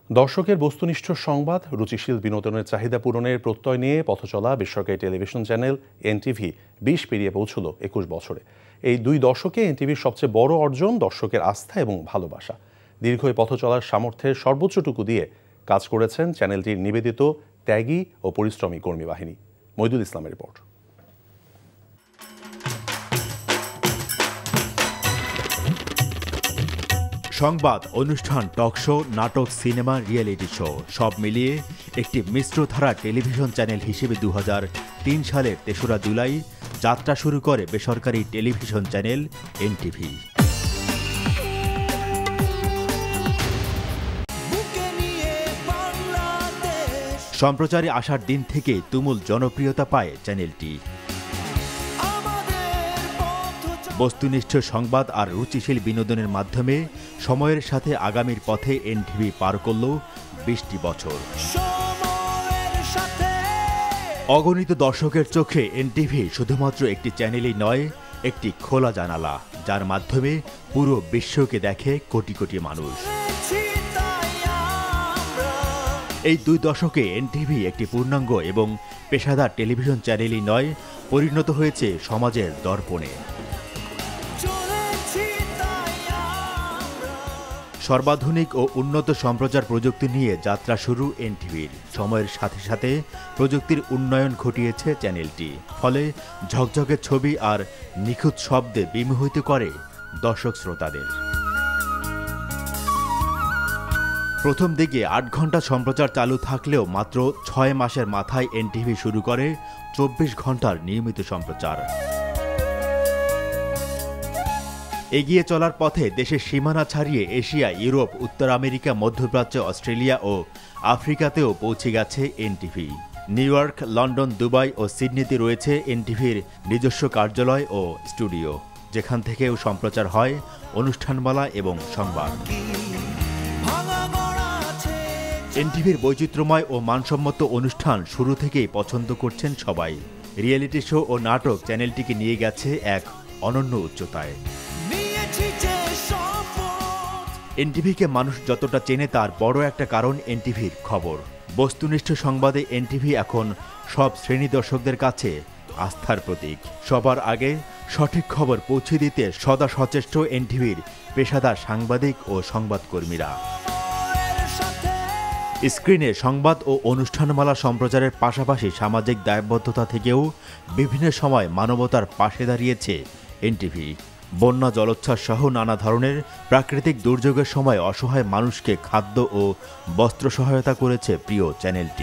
দর্শকের বস্তুনিষ্ঠ সংবাদ, রুচিশীল বিনোদনের চাহিদা পূরণের প্রত্যয় নিয়ে পথচলা বেসরকারি টেলিভিশন চ্যানেল NTV 20 পেরিয়ে পৌঁছল 21 বছরে। এই 2 দশকে NTVর সবচেয়ে বড় অর্জন দর্শকের আস্থা এবং ভালোবাসা। দীর্ঘ এই পথচলার সামর্থ্যের সর্বোচ্চটুকু দিয়ে কাজ করেছেন চ্যানেলটির নিবেদিত, ত্যাগী ও পরিশ্রমী কর্মী বাহিনী। মইদুল ইসলামের রিপোর্ট। সংবাদ, অনুষ্ঠান, টক শো, নাটক, সিনেমা, রিয়েলিটি শো সব মিলিয়ে একটি মিশ্রধারা টেলিভিশন চ্যানেল হিসেবে 2003 সালের 3রা জুলাই যাত্রা শুরু করে বেসরকারি টেলিভিশন চ্যানেল NTV। সম্প্রচারে আসার দিন থেকে তুমুল জনপ্রিয়তা পায় চ্যানেলটি। বস্তুনিষ্ঠ সংবাদ আর রুচিশীল বিনোদনের মাধ্যমে সময়ের সাথে আগামীর পথে NTV পার করল 20টি বছর। অগণিত দর্শকের চোখে NTV শুধুমাত্র একটি চ্যানেলই নয়, একটি খোলা জানালা, যার মাধ্যমে পুরো বিশ্বকে দেখে কোটি কোটি মানুষ। এই 2 দশকে NTV একটি পূর্ণাঙ্গ এবং পেশাদার টেলিভিশন চ্যানেলই নয়, পরিণত হয়েছে সমাজের দর্পণে। সর্বাধুনিক ও উন্নত সম্প্রচার প্রযুক্তি নিয়ে যাত্রা শুরু NTVর। সময়ের সাথে সাথে প্রযুক্তির উন্নয়ন ঘটিয়েছে চ্যানেলটি, ফলে ঝকঝকে ছবি আর নিখুঁত শব্দে বিমোহিত করে দর্শক শ্রোতাদের। প্রথম দিকে 8 ঘন্টা সম্প্রচার চালু থাকলেও মাত্র 6 মাসের মাথায় NTV শুরু করে 24 ঘন্টার নিয়মিত সম্প্রচার। এগিয়ে চলার পথে দেশের সীমানা ছাড়িয়ে এশিয়া, ইউরোপ, উত্তর আমেরিকা, মধ্যপ্রাচ্য, অস্ট্রেলিয়া ও আফ্রিকাতেও পৌঁছে গেছে NTV। New York, London, Dubai ও সিডনিতে রয়েছে NTVর নিজস্ব কার্যালয় ও স্টুডিও, যেখান থেকেও সম্প্রচার হয় অনুষ্ঠানমালা এবং সংবাদ। NTVর বৈচিত্র্যময় ও মানসম্মত অনুষ্ঠান শুরু থেকেই পছন্দ করছেন সবাই। রিয়েলিটি শো ও নাটক চ্যানেলটিকে নিয়ে গেছে এক অনন্য উচ্চতায়। NTVকে মানুষ যতটা চেনে তার বড় একটা কারণ NTVর খবর। বস্তুনিষ্ঠ সংবাদে NTV এখন সব শ্রেণী দর্শকদের কাছে আস্থার প্রতীক। সবার আগে সঠিক খবর পৌঁছে দিতে সদা সচেষ্ট NTVর পেশাদার সাংবাদিক ও সংবাদকর্মীরা। স্ক্রিনে সংবাদ ও অনুষ্ঠানমালা সম্প্রচারের পাশাপাশি সামাজিক দায়বদ্ধতা থেকেও বিভিন্ন সময় মানবতার পাশে দাঁড়িয়েছে NTV। বন্যা, জলোচ্ছ্বাস সহ নানা ধরনের প্রাকৃতিক দুর্যোগের সময় অসহায় মানুষকে খাদ্য ও বস্ত্র সহায়তা করেছে প্রিয় চ্যানেলটি।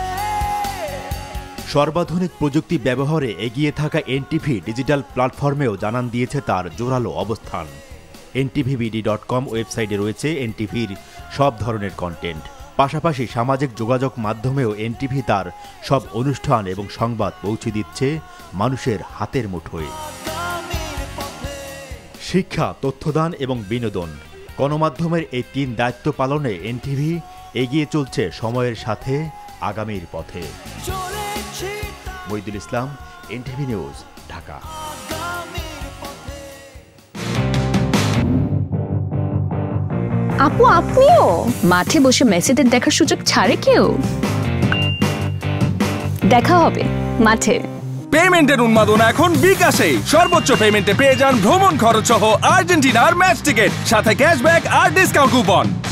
সর্বাধুনিক প্রযুক্তি ব্যবহারে এগিয়ে থাকা NTV ডিজিটাল প্ল্যাটফর্মেও জানান দিয়েছে তার জোরালো অবস্থান। ntvbd.com ওয়েবসাইটে রয়েছে NTVর সব ধরনের কন্টেন্ট। পাশাপাশি সামাজিক যোগাযোগ মাধ্যমেও NTV তার সব অনুষ্ঠান এবং সংবাদ পৌঁছে দিচ্ছে মানুষের হাতের মুঠোয়। শিক্ষা, তথ্যদান এবং বিনোদন, গণমাধ্যমের এই 3 দায়িত্ব পালনে NTV এগিয়ে চলছে সময়ের সাথে আগামীর পথে। Moidul Islam, NTV news, Dhaka. আপু, আপনিও মাঠে বসে মেসিদের দেখার সুযোগ ছাড়ে কেউ? দেখা হবে মাঠে। পেমেন্টের উন্মাদনা এখন বিকাশে। সর্বোচ্চ পেমেন্টে পেয়ে যান ভ্রমণ খরচ সহ আর্জেন্টিনার ম্যাচ টিকিট, সাথে ক্যাশব্যাক আর ডিসকাউন্ট কুপন।